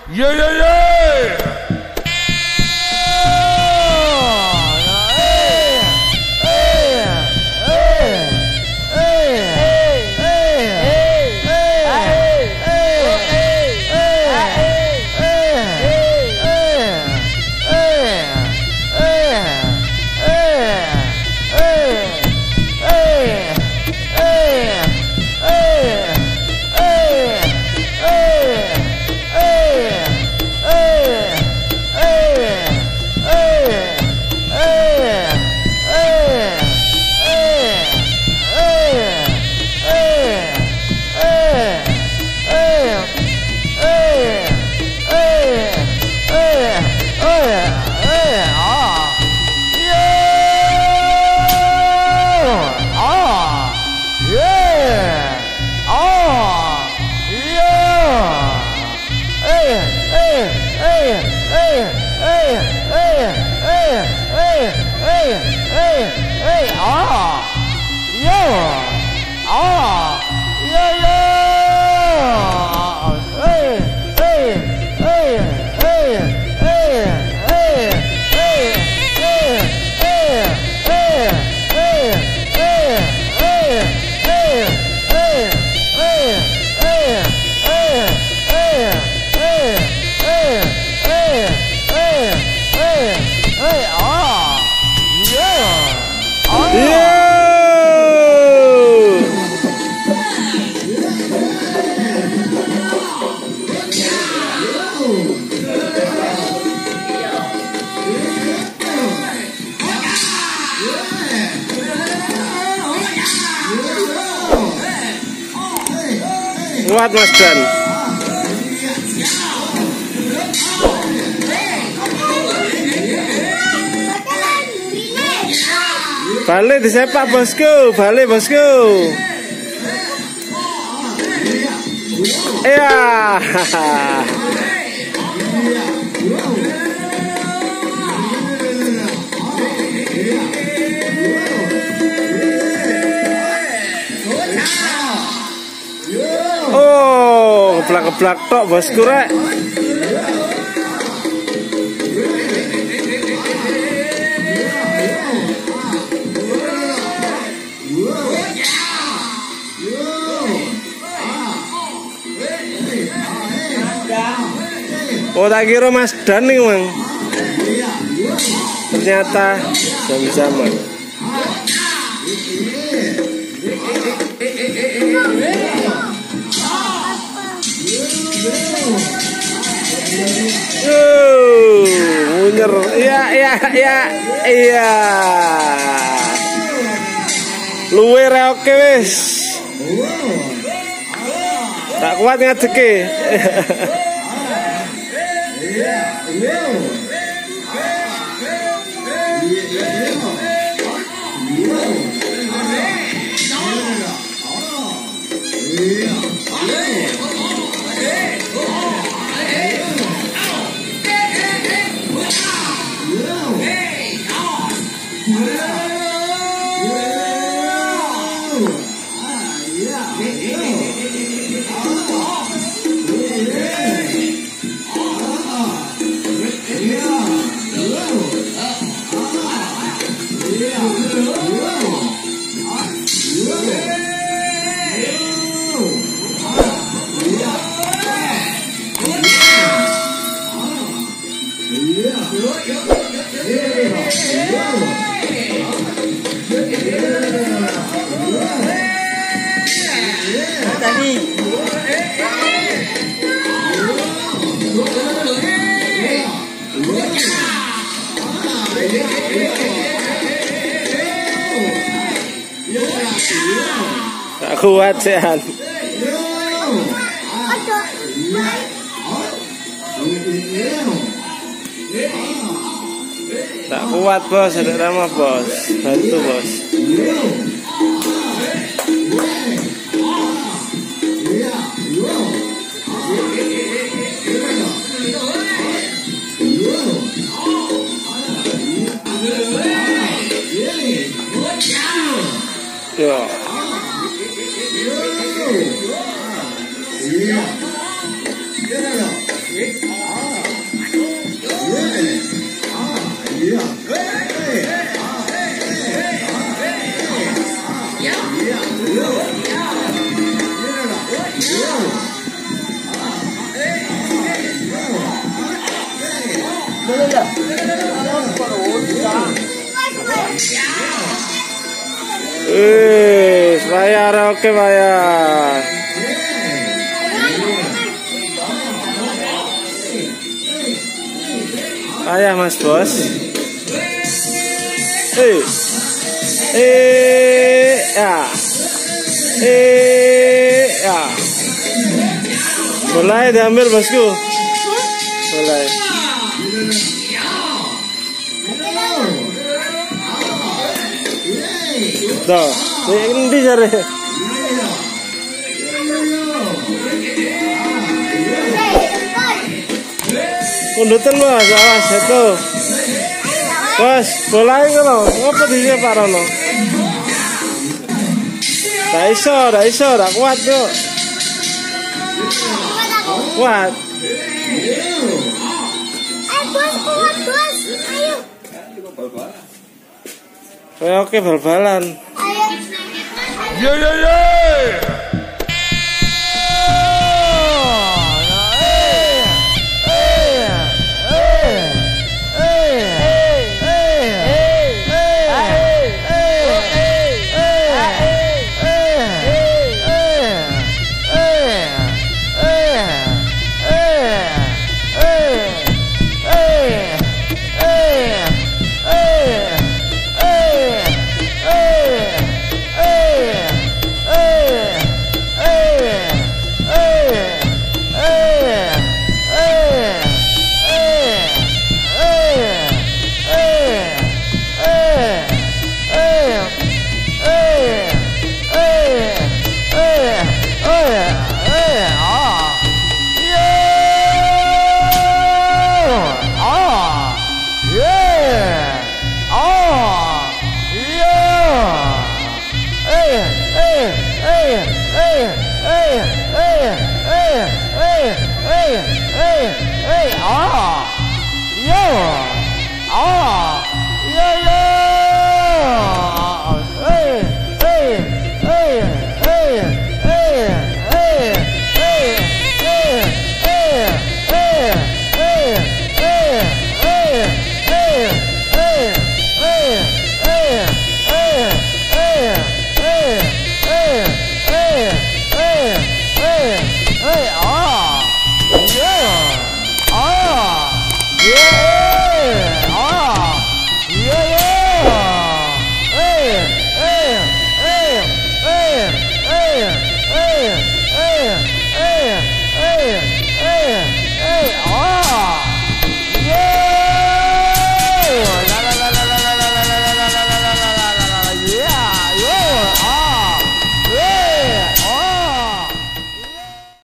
Yeah, yeah, yeah. Kuat Mas Dan. Balik disepak bosku, balik bosku. Iya. Oh, keblak-keblak tok bosku rek. Oh, tak kira Mas Dan nih, Mang. Ternyata sama-sama. Munyer. Iya. Luwe re oke wis. Tak kuat ngadeke. Tak kuat sehan. Tak kuat bos, ada nama bos. Bantu bos. Ya. Iya. Bayar, oke bayar. Ayah Mas Bos. Ya. Boleh diambil bosku. Boleh. Tuh, ini cari. Pundutan Mas, awas itu. Bos, bola itu loh. Apa di Pak Rono? Dah iso, dah kuat tuh. Kuat. Bos, kuat bos. Ayo. Oke, bal-balan. Ayo. Yo yo yo. Yeah.